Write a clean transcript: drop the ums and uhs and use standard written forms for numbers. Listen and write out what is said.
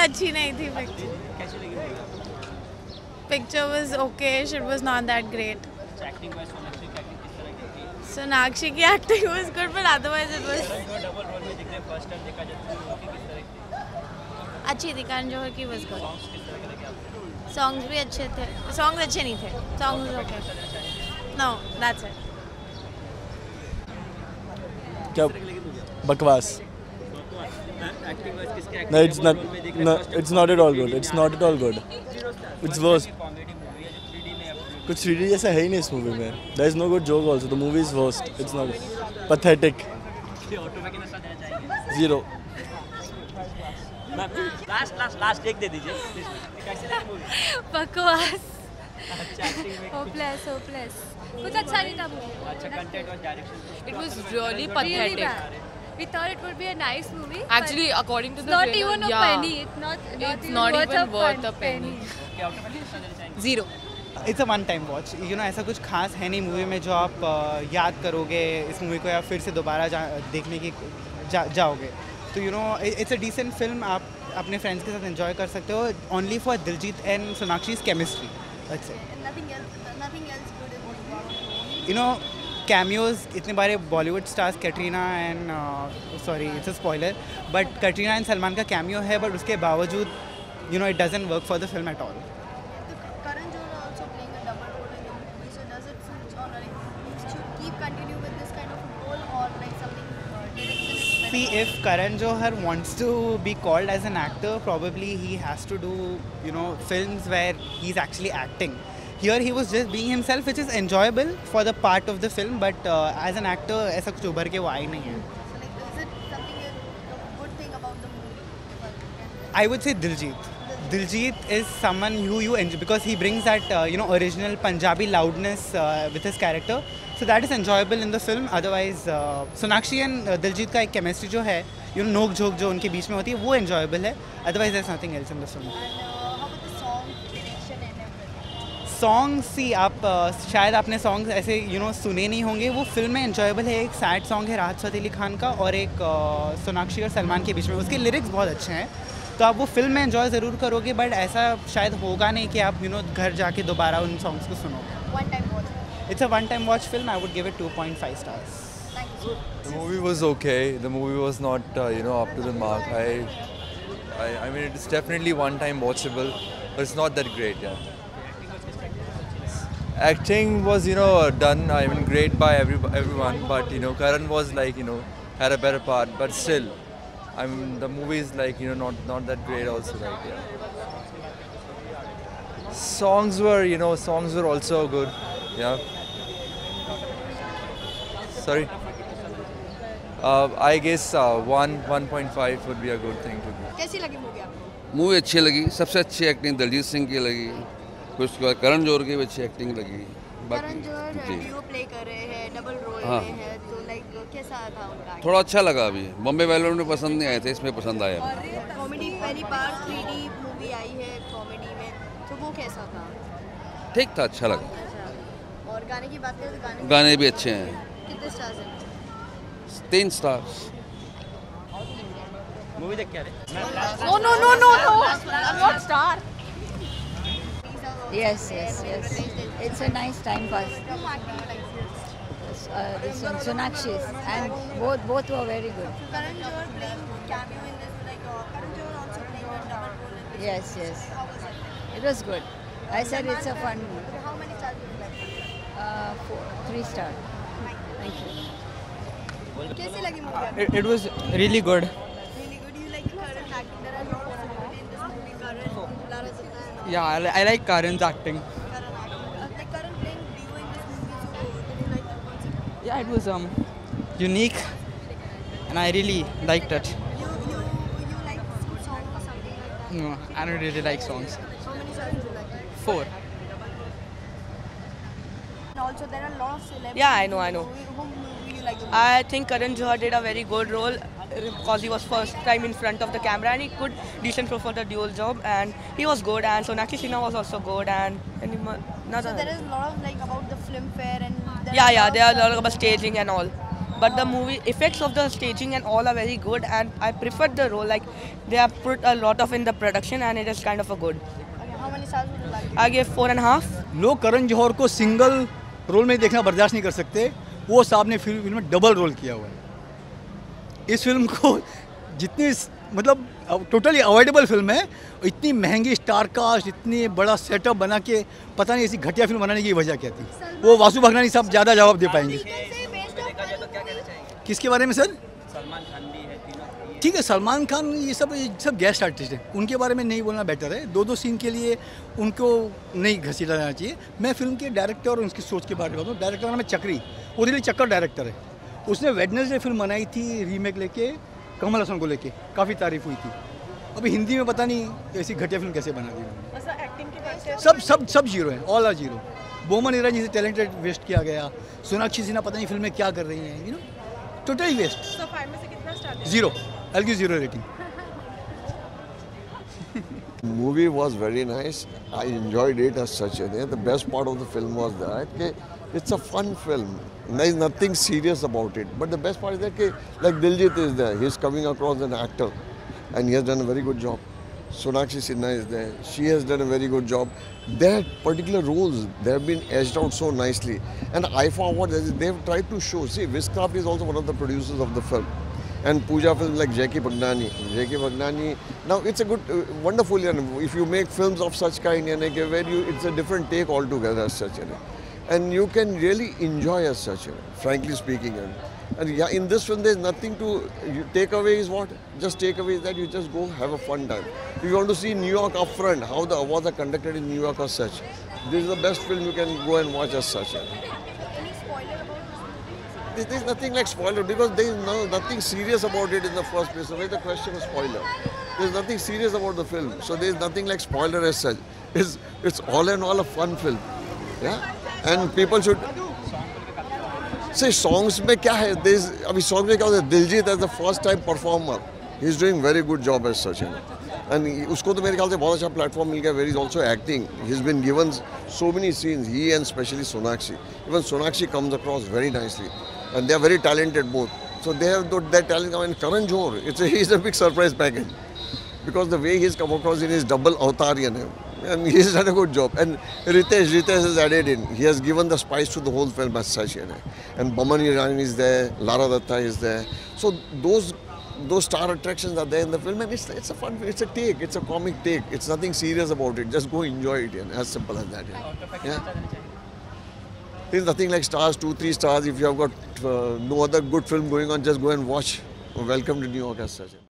अच्छी नहीं थी पिक्चर. कैसी लगी movie? Picture was okay. It was not that great. Acting wise Sonakshi की एक्टिंग किस तरह की थी? Sonakshi की acting was good, but otherwise it was double role में दिख रहे फर्स्ट टाइम देखा जाए तो उनकी किस तरह की थी? अच्छी थी. Karan Johar की was good. सॉन्ग्स किस तरह के लगे आपको? Songs भी अच्छे थे. Songs अच्छे नहीं थे. Songs was okay. No, that's it. क्या बकवास. एक्टिंग वाइज किसके No, it's not. No, it's not at all good. It's not at all good. It's worse. Comedy movie है जो 3D में अपलोड कुछ 3D जैसा है ही नहीं इस मूवी में. There is no good joke also. The movie is worst. It's not pathetic. की ऑटो में कितना देना चाहेंगे? 0. लास्ट एक दे दीजिए प्लीज. कैसी लगी मूवी? बकवास. अच्छा एक्टिंग में होपलेस. कुछ अच्छा नहीं था मूवी. अच्छा कंटेंट और direction. It was really Really pathetic. bad. We thought it would be a nice movie. Actually, according to it's the not trailer, even a yeah, penny. It's not even worth a penny. Okay auto में कितना देना चाहेंगे? 0. It's a one time watch. You know ऐसा कुछ खास है नहीं movie में जो आप याद करोगे इस मूवी को या फिर से दोबारा देखने की जाओगे. तो you know it's a decent film. आप अपने फ्रेंड्स के साथ एंजॉय कर सकते हो. Only for Diljit and Sonakshi's chemistry. That's it. Nothing else good in this movie. You know cameos इतने बारे Bollywood stars Katrina and sorry it's a spoiler but Katrina and Salman का कैमियो है बट उसके बावजूद you know it doesn't work for the film at all. Karan Johar also playing a double role in the movie. So does it suit or like should keep continue with this kind of role or like something direction? See, if Karan Johar wants to be called as an actor, probably he has to do, you know, films where he's actually acting. Here he was just being himself, which is enjoyable for the part of the film, but as an actor, ऐसा कुछ उभर के वो आई नहीं है. So like is it something a good thing about the movie? I would say Diljit. Diljit is someone who you enjoy because he brings that you know original Punjabi loudness with his character. So that is enjoyable in the film. Otherwise, Sonakshi and Diljit का एक chemistry जो है, you know नोक झोंक जो उनके बीच में होती है, वो enjoyable है. Otherwise, there's nothing else in the film. And how about the song direction and everything? Songs see आप शायद आपने सॉन्ग्स ऐसे यू नो सुने नहीं होंगे. वो फिल्म में एंजॉयबल है. एक सैड सॉन्ग है राहत फ़तेह अली खान का और एक सोनाक्षी और सलमान के बीच में. उसके लिरिक्स बहुत अच्छे हैं तो आप वो फिल्म में एंजॉय ज़रूर करोगे बट ऐसा शायद होगा नहीं कि आप यू नो घर जाके दोबारा उन सॉन्ग्स को सुनोगे. One time watch. It's a one time watch film. I would give it 2.5 stars. Thank you. The movie was okay. The movie was not, up to the mark. I mean, it's definitely one-time watchable, but it's not that great. Yeah. Acting was, done. I mean, great by everyone. But Karan was like, had a better part. But still, I mean, the movie is like, not that great. Also, like, yeah. Songs were also good. Yeah. Sorry. I guess 1.5 would be a good thing to do. कैसी लगी movie आपको? Movie अच्छी लगी. सबसे अच्छी acting Daljit Singh की लगी. उसके बाद करण जौहर की भी अच्छी एक्टिंग लगी. करण जौहर ड्यूओ प्ले कर रहे हैं, डबल रोल हाँ. में है तो लाइक कैसा था उनका? थोड़ा अच्छा लगा. अभी बॉम्बे वालों में पसंद नहीं आए थे, इसमें पसंद आया. कॉमेडी पहली बार 3D मूवी आई है कॉमेडी में तो वो कैसा था? ठीक था, अच्छा लगा. अच्छा. और गाने की बात करें तो गाने भी अच्छे हैं. कितने स्टार्स हैं? 3 stars. मूवी देख के आ रहे? No. I'm not star. Yes. It's a nice time pass. This one, Sonakshi's, and both were very good. Karan Johar playing cameo in this, like Karan Johar also playing a double role in this. Yes. How was it? It was good. I said it's a fun movie. How many stars would you like? 3 star. Thank you. कैसी लगी मूवी? It was really good. Really good. You like Karan acting? There are a lot of celebrities in this movie. Karan, Lara Sutta and all. Yeah, I like Karan's acting. Karan acting. Like Karan playing duo in this movie. So did you like that concept? Yeah, it was unique and I really liked it. You like some song or something like that? No, I don't really like songs. How many songs do you like? 4. And also there are a lot of celebrities. Yeah, I know. in the movie. Whom movie you like the most? I think Karan Johar did a very good role because he was first time in front of the camera and he could decent for the dual job and he was good. And Sonakshi Sinha was also good and another. So there is a lot of like about the film fair and Yeah, there are a lot about staging and all. but the movie effects of the staging and all are very good, and I prefer the role. Like they have put a lot of in the production, and it is kind of a good. Okay, how many stars would you like? I gave 4.5. लोग करण जौहर को single role में देखना बर्दाश्त नहीं कर सकते, वो साहब ने फिल्म में डबल रोल किया हुआ है। इस फिल्म को जितनी मतलब टोटली अवॉइडेबल फिल्म है, इतनी महंगी स्टार कास्ट, इतनी बड़ा सेटअप बना के पता नहीं ऐसी घटिया फिल्म बनाने की वजह क्या थी, वो वासु भगनानी साहब ज़्यादा जवाब दे पाएंगे। किसके बारे में सर? सलमान खान भी है, तीनों ठीक है, सलमान खान ये सब गेस्ट आर्टिस्ट हैं, उनके बारे में नहीं बोलना बेटर है। दो सीन के लिए उनको नहीं घसीटा जाना चाहिए। मैं फिल्म के डायरेक्टर और उनकी सोच के बारे में बताऊँ। डायरेक्टर का नाम है चक्री, वो दिल्ली चक्कर डायरेक्टर है। उसने वेडनेसडे फिल्म बनाई थी रीमेक लेके, कमल हसन को लेके, काफ़ी तारीफ हुई थी। अभी हिंदी में पता नहीं ऐसी घटिया फिल्म कैसे बना दी। सब जीरो हैं, all are zero. Boman Irani से टैलेंटेड वेस्ट किया गया। सोनाक्षी सिन्हा पता नहीं फिल्म में क्या कर रही हैं, totally waste. 0, I'll give 0 rating. Movie was very nice. I enjoyed it as such. The best part of the film was that it's a fun film. There is nothing serious about it. But the best part is that like Diljit is there. He's coming across an actor, and he has done a very good job. Sonakshi Sinha is there. She has done a very good job. Their particular roles, they have been edged out so nicely. And IFA Award, they have tried to show. See, Wizcraft is also one of the producers of the film. And Pooja films like Jackie Bhagnani. Now it's a good, wonderful, if you make films of such kind, it's a different take altogether as such. And you can really enjoy as such, frankly speaking. And yeah, in this film there's nothing to take away is what? Just take away is that you just go have a fun time. If you want to see New York upfront, how the awards are conducted in New York as such, this is the best film you can go and watch as such. Any spoiler about this movie? There's nothing like spoiler because there is nothing serious about it in the first place. So where's the question of spoiler? There's nothing serious about the film. So there's nothing like spoiler as such. It's all in all a fun film. Yeah? And people should... See, songs में क्या है? अभी songs में क्या होता है? Diljit as the first time performer, he's doing very good job as such. And उसको तो मेरे ख्याल से बहुत अच्छा platform मिल गया where he's also acting. He's been given so many scenes, he and especially Sonakshi. Even Sonakshi comes across very nicely. And they are very talented both. So they have that talent. I mean, Karan Johar, he's a big surprise package. Because the way he's come across in his double Avatarian, and he's done a good job. And Ritesh has added in. He has given the spice to the whole film as such. And Boman Irani is there, Lara Datta is there. So those star attractions are there in the film, and it's a fun, it's a take, it's a comic take. It's nothing serious about it. Just go enjoy it. As simple as that. Yeah. There's nothing like stars, 2-3 stars. If you have got no other good film going on, just go and watch. Welcome to New York as such.